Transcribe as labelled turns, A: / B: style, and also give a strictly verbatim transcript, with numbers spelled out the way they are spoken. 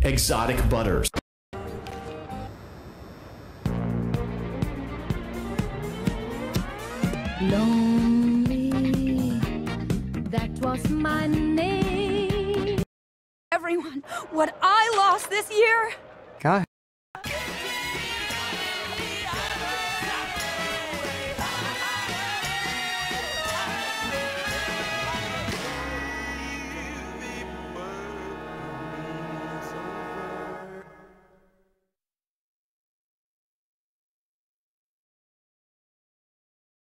A: exotic butters.
B: Lonely, that was my name.
C: Everyone, what I lost this year